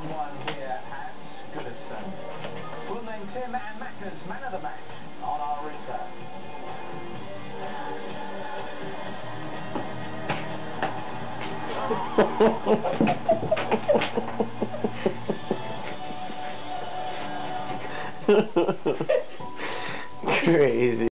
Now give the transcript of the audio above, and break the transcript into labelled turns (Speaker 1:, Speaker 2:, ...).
Speaker 1: 1-1 here at Goodison. We'll name Tim and Macca's man of the match on our return.
Speaker 2: Crazy.